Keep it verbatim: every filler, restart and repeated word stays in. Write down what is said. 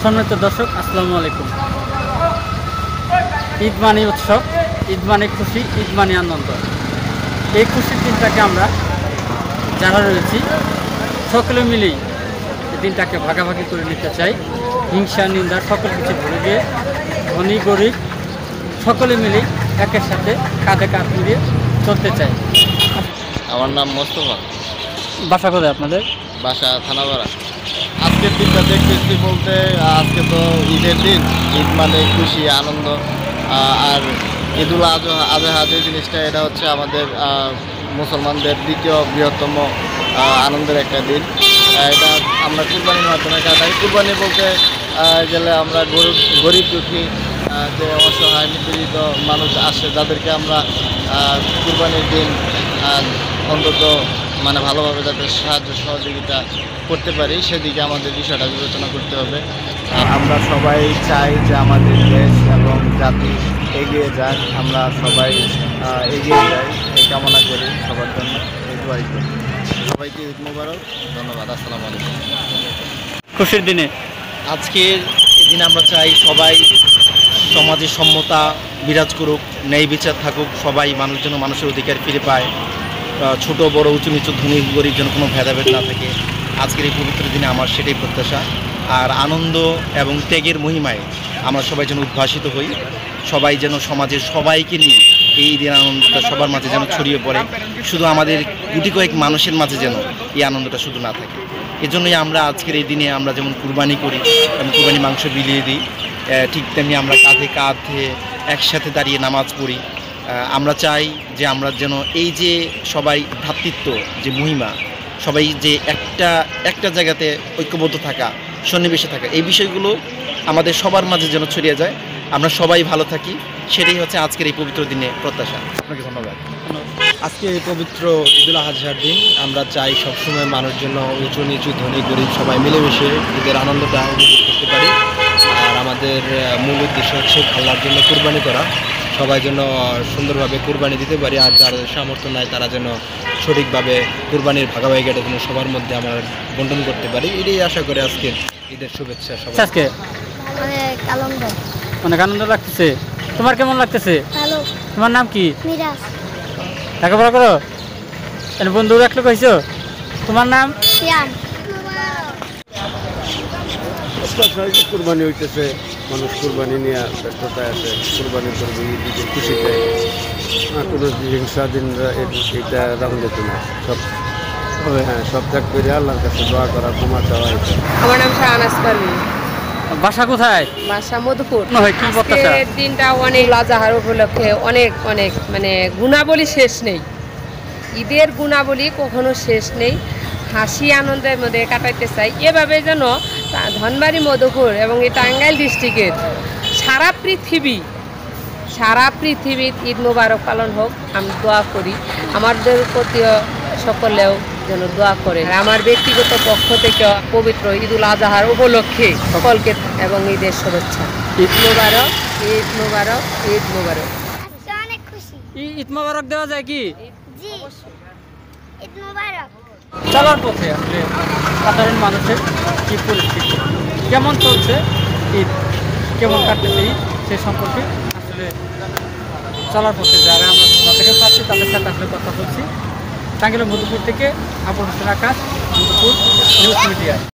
সম্মানিত দর্শক, আসসালামু আলাইকুম। ঈদ মানে উৎসব, ঈদ মানে খুশি, ঈদ মানে আনন্দ। এই খুশির দিনটাকে আমরা যারা রয়েছি সকলে মিলেই এই দিনটাকে ভাগাভাগি করে নিতে চাই। হিংসা, নিন্দা সকল কিছু ভুলে গিয়ে ধনী গরিব সকলে মিলেই একের সাথে কাঁধে কাঁধ মিলিয়ে চলতে চাই। আমার নাম মোস্তফা। বাসা কোথায় আপনাদের? বাসা থানাপাড়া। আজকের দিনটা দেখতেছি বলতে আজকে তো ঈদের দিন। ঈদ মানে খুশি, আনন্দ। আর ঈদুল আজহা আজহা যে জিনিসটা, এটা হচ্ছে আমাদের মুসলমানদের দ্বিতীয় বৃহত্তম আনন্দের একটা দিন। এটা আমরা কুরবানির মাধ্যমে কাটাই। কুরবানি বলতে গেলে আমরা গরিব গরিব দুঃখী যে অসহায় নিপীড়িত মানুষ আসে, যাদেরকে আমরা কুরবানির দিন অন্তত মানে ভালোভাবে যাতে সাহায্য সহযোগিতা করতে পারি, সেদিকে আমাদের বিষয়টা বিবেচনা করতে হবে। আমরা সবাই চাই যে আমাদের দেশ এবং জাতি এগিয়ে যাক, আমরা সবাই এগিয়ে যাই এই কামনা করি সবার জন্য, এই দোয়াই করি। সবাইকে ঈদ মোবারক, ধন্যবাদ, আসসালামু আলাইকুম। খুশির দিনে আজকের এই দিনে আমরা চাই সবাই সমাজে সম্মতা বিরাজ করুক, ন্যায় বিচার থাকুক, সবাই মানুষ যেন মানুষের অধিকার ফিরে পায়, ছোট বড় উঁচু নিচু ধনী গরিব যেন কোনো ভেদাভেদ না থাকে। আজকের এই পবিত্র দিনে আমার সেটাই প্রত্যাশা। আর আনন্দ এবং ত্যাগের মহিমায় আমরা সবাই যেন উদ্ভাসিত হই, সবাই যেন সমাজের সবাইকে নিয়ে এই দিন আনন্দটা সবার মাঝে যেন ছড়িয়ে পড়ে, শুধু আমাদের গুটি কয়েক মানুষের মাঝে যেন এই আনন্দটা শুধু না থাকে। এজন্যই আমরা আজকের এই দিনে আমরা যেমন কুরবানি করি এবং কুরবানি মাংস বিলিয়ে দিই, ঠিক তেমনি আমরা কাঁধে কাঁধে একসাথে দাঁড়িয়ে নামাজ পড়ি। আমরা চাই যে আমরা যেন এই যে সবাই ভ্রাতৃত্ব যে মহিমা, সবাই যে একটা একটা জায়গাতে ঐক্যবদ্ধ থাকা, সন্নিবেশে থাকা, এই বিষয়গুলো আমাদের সবার মাঝে যেন ছড়িয়ে যায়, আমরা সবাই ভালো থাকি, সেটাই হচ্ছে আজকের এই পবিত্র দিনে প্রত্যাশা। আপনাকে ধন্যবাদ। আজকে এই পবিত্র ঈদুল আজহার দিন আমরা চাই সবসময় মানুষ যেন উঁচু নিচু ধনী গরিব সবাই মিলেমিশে ঈদের আনন্দটা উপভোগ করতে পারি। আর আমাদের মূল উদ্দেশ্য হচ্ছে আল্লাহর জন্য কুরবানি করা, সবাই যেন সুন্দরভাবে কুরবানি দিতে পারি। আর যার সামর্থ্য নাই তারা যেন সঠিকভাবে কুরবানির ভাগাভাগিটা যেন সবার মধ্যে আমরা বন্টন করতে পারি, এটাই আশা করে আজকে ঈদের শুভেচ্ছা সবাই। আজকে অনেক আনন্দ অনেক আনন্দ লাগতেছে। তোমার কেমন লাগতেছে? ভালো। তোমার নাম কি? মিরাজ। লেখাপড়া করো? বন্ধু রাখলে কইছো? তোমার নাম? সিয়াম। কুরবানি হইতেছে, মানুষ কুরবানি নিয়ে ব্যস্ততায় আছে, কুরবানি করবে ঈদের খুশিতে। কোনো হিংসা দিন এটা রাখুন যেত না, সব হ্যাঁ সব ত্যাগ করে আল্লাহর কাছে দোয়া করা, ক্ষমা চাওয়া। আমার নাম শাহনাজ পারভিন। বাসা কোথায়? বাসা মধুপুর। কি প্রত্যাশা? আজকের দিনটা অনেক আজহার উপলক্ষে অনেক অনেক মানে গুণাবলী শেষ নেই, ঈদের গুণাবলী কখনো শেষ নেই। হাসি আনন্দের মধ্যে কাটাইতে চাই। এভাবে যেন ধনবাড়ি, মধুপুর এবং এই টাঙ্গাইল ডিস্ট্রিক্টের সারা পৃথিবী সারা পৃথিবীর ঈদ মোবারক পালন হোক, আমি দোয়া করি। আমাদের প্রতিও সকলেও যেন দোয়া করে। আমার ব্যক্তিগত পক্ষ থেকে পবিত্র ঈদুল আজহার উপলক্ষে সকলকে এবং ঈদের শুভেচ্ছা। ঈদ মোবারক, ঈদ মোবারক, ঈদ মোবারক। অনেক খুশি। ঈদ মোবারক দেওয়া যায় কি? জি, ঈদ মোবারক। চলার পথে আসলে সাধারণ মানুষের কি পরিস্থিতি, কেমন চলছে ঈদ, কেমন কাটতেছে ঈদ, সে সম্পর্কে আসলে চলার পথে যারা আমরা তাদেরকে পাচ্ছি তাদের সাথে আসলে কথা বলছি। টাঙ্গাইল মধুপুর থেকে আবুল হোসেন আকাশ, মধুপুর নিউজ মিডিয়া।